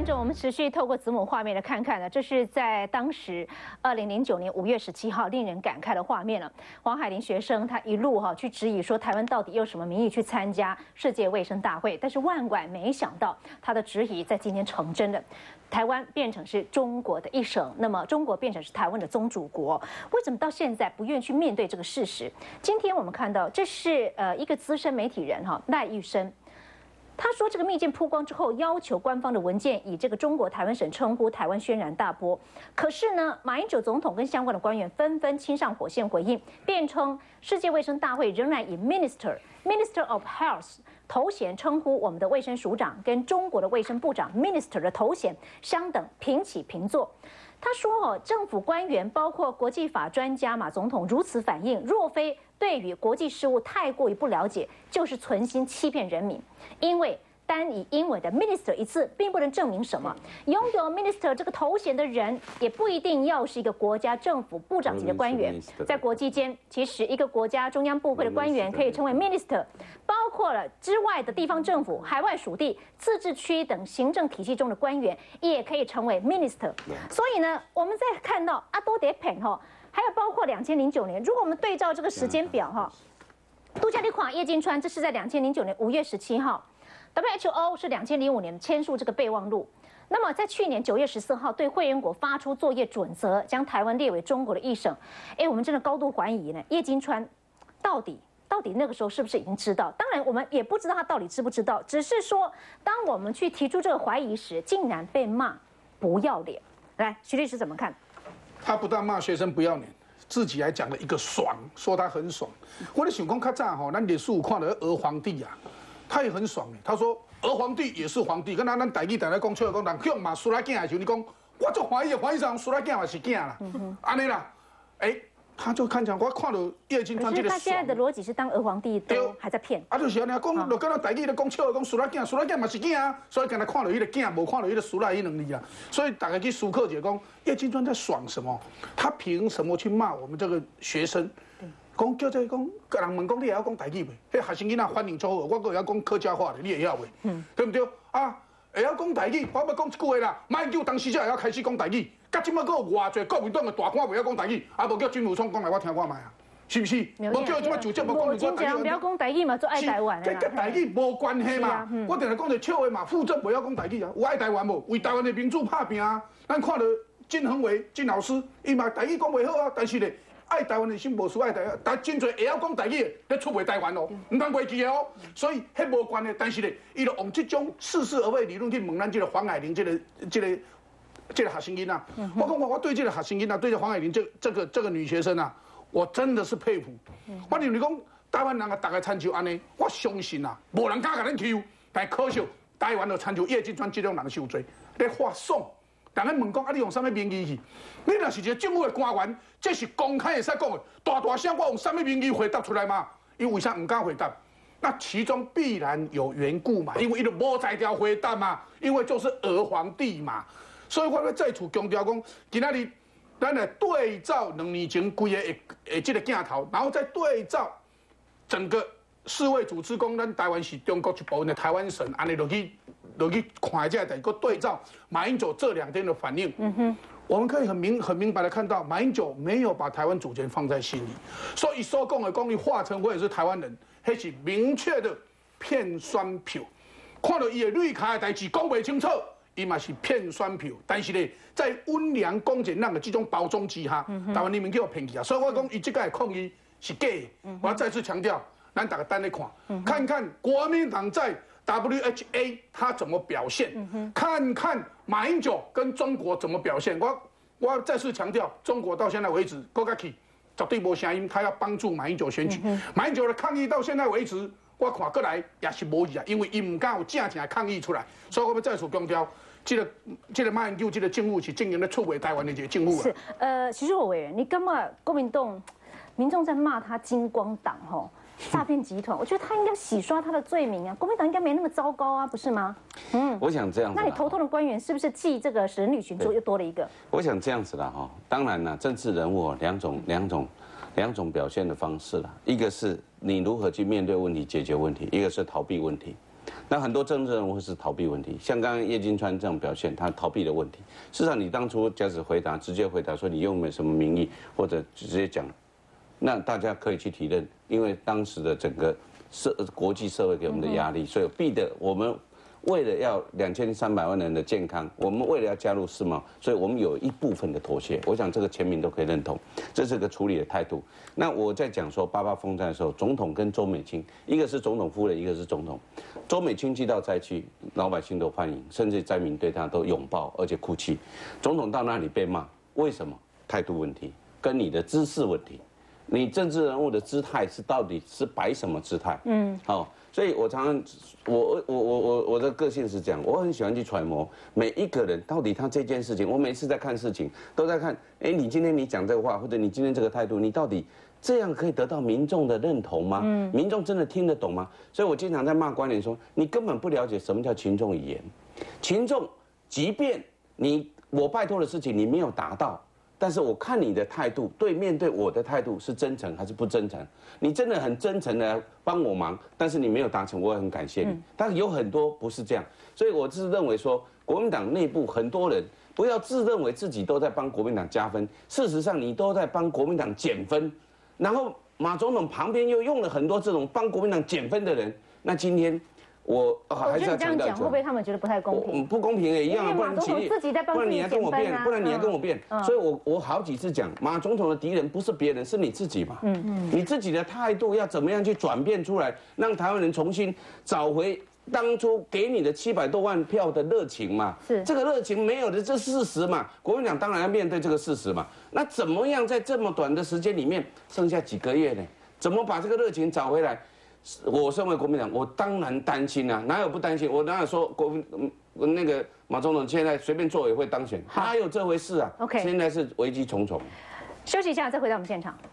观众，我们持续透过子母画面来看看呢，这是在当时2009年5月17号令人感慨的画面了。黄海玲学生他一路去质疑说台湾到底有什么名义去参加世界卫生大会，但是万万没想到他的质疑在今天成真的。台湾变成是中国的一省，那么中国变成是台湾的宗主国，为什么到现在不愿意去面对这个事实？今天我们看到，这是一个资深媒体人赖玉生。他说，这个密件曝光之后，要求官方的文件以这个中国台湾省称呼，台湾轩然大波。可是呢，马英九总统跟相关的官员纷纷亲上火线回应，辩称世界卫生大会仍然以 Minister of Health 头衔称呼我们的卫生署长，跟中国的卫生部长 Minister 的头衔相等，平起平坐。他说政府官员包括国际法专家马总统如此反应，若非对于国际事务太过于不了解，就是存心欺骗人民。因为单以英文的 minister 一次，并不能证明什么。拥有 minister 这个头衔的人，也不一定要是一个国家政府部长级的官员。在国际间，其实一个国家中央部会的官员可以称为 minister， 包括了之外的地方政府、海外属地、自治区等行政体系中的官员，也可以成为 minister。所以呢，我们在看到阿多德佩还有包括2009年，如果我们对照这个时间表杜嘉丽垮叶金川，这是在2009年5月17号。WHO 是2005年签署这个备忘录，那么在去年9月14号对会员国发出作业准则，将台湾列为中国的一省。我们真的高度怀疑呢，叶金川到底那个时候是不是已经知道？当然我们也不知道他到底知不知道，只是说当我们去提出这个怀疑时，竟然被骂不要脸。来，徐律师怎么看？ 他不但骂学生不要脸，自己还讲了一个爽，说他很爽。我在想讲较早咱历史有看到俄皇帝啊。他也很爽的，他说俄皇帝也是皇帝，跟咱台语常常讲笑讲，人向嘛输来囝的时候，你讲我做怀疑上输来囝嘛是囝啦，安尼啦，他就看起来我看到叶金川这个爽。可是他现在的逻辑是当俄皇帝都还在骗。 就是安尼讲，就跟咱台语咧讲笑讲输来囝嘛是囝啊，所以刚才看到伊个囝，无看到伊个输来伊两字啊，所以大家去思考一下讲叶金川在爽什么？他凭什么去骂我们这个学生？讲叫做讲，人问讲你也要讲台语袂？迄学生囡仔反应错误，我阁会晓讲客家话咧，你会晓袂？对不对？啊，会晓讲台语，我要讲一句话啦。马英九当时才会晓开始讲台语，甲即摆阁有偌侪国民党的大官袂晓讲台语，啊无叫金溥聪讲来我听看卖啊，是不是？无叫即摆就这么讲， 我真正不要讲台语嘛，做爱台湾的啦。 跟台语无关系嘛。我定定讲着笑话嘛，傅政袂晓讲台语啊，有爱台湾无？为台湾的民主拍拼啊！咱看到金恒伟金老师，伊嘛台语讲袂好啊，但是咧。爱台湾的心无输爱台湾，但真侪会晓讲台语的，咧出卖台湾哦，唔通袂记的哦。所以迄无关的，但是咧，伊就用这种似是而非理论去问咱这个黄海玲这个学生囡仔。我讲我对这个学生囡仔，对这黄海玲这个女学生啊，我真的是佩服。我认为讲台湾人啊，大概参照安尼，我相信啊，无人敢甲咱欺负，但可惜台湾就参照叶金川这种人受罪，咧发爽。人家问讲啊，你用什么名义去？你若是一个政府的官员，这是公开会使讲的。大声我用什么名义回答出来吗？因为啥唔敢回答？那其中必然有缘故嘛，因为伊就无才调回答嘛，因为就是俄皇帝嘛。所以我要再次强调讲，今仔日咱来对照2年前规个这个镜头，然后再对照整个世卫组织讲，咱台湾是中国一部分的台湾省，安尼落去看这代，个对照马英九这2天的反应，我们可以很明白的看到，马英九没有把台湾主权放在心里，所以所讲的讲你化成我也是台湾人，那是明确的骗选票。看到伊的绿卡的代志讲不清楚，伊嘛是骗选票。但是呢，在温良恭俭让的这种包装之下，台湾人民叫骗去啊。所以我讲伊这个抗议是假的。我要再次强调，咱大家等来看，看看国民党在。WHA 他怎么表现？看看马英九跟中国怎么表现。我再次强调，中国到现在为止，国家去绝对无声音，他要帮助马英九选举。马英九的抗议到现在为止，我看过来也是无意啊，因为伊唔敢有正的抗议出来。所以我们再次强调，这个马英九这个政府是经营咧出卖台湾的这个政府啊。 是，徐志火委员，你干嘛国民党民众在骂他金光党诈骗集团，我觉得他应该洗刷他的罪名啊！国民党应该没那么糟糕啊，不是吗？ 我想这样子。 那你头痛的官员是不是继这个人旅群组又多了一个？ 我想这样子啦当然了，政治人物两种表现的方式啦，一个是你如何去面对问题、解决问题，一个是逃避问题。 那很多政治人物是逃避问题，像刚刚叶金川这种表现，他逃避的问题。事实上，你当初假使直接回答说你用什么名义，或者直接讲，那大家可以去体认，因为当时的整个国际社会给我们的压力，所以逼得我们为了要2300万人的健康，我们为了要加入世贸，所以我们有一部分的妥协。我想这个全民都可以认同，这是个处理的态度。那我在讲说88风灾的时候，总统跟周美青，一个是总统夫人，一个是总统。周美青去到灾区，老百姓都欢迎，甚至灾民对他都拥抱而且哭泣。总统到那里被骂，为什么？态度问题，跟你的姿势问题。你政治人物的姿态是到底是摆什么姿态？好。所以我常常，我的个性是这样，我很喜欢去揣摩每一个人到底他这件事情。我每次在看事情，都在看，你今天你讲这个话，或者你今天这个态度，你到底这样可以得到民众的认同吗？民众真的听得懂吗？所以我经常在骂官员说，你根本不了解什么叫群众语言。群众，即便我拜托的事情你没有达到。但是我看你的态度，面对我的态度是真诚还是不真诚？你真的很真诚的帮我忙，但是你没有达成，我也很感谢你。但有很多不是这样，所以我是认为说，国民党内部很多人不要自认为自己都在帮国民党加分，事实上你都在帮国民党减分。然后马总统旁边又用了很多这种帮国民党减分的人，那今天。我还是要强调， 会不会他们觉得不太公平？ 不公平也一样啊， 不然你还跟我辩，不然你还跟我辩。所以我好几次讲，马总统的敌人不是别人，是你自己嘛。你自己的态度要怎么样去转变出来，让台湾人重新找回当初给你的700多万票的热情嘛？是这个热情没有的，这事实嘛。国民党当然要面对这个事实嘛。那怎么样在这么短的时间里面，剩下几个月呢？怎么把这个热情找回来？我身为国民党，我当然担心啊，哪有不担心？我哪有说那个马总统现在随便做也会当选？哪有这回事啊？ OK， 现在是危机重重。 休息一下，再回到我们现场。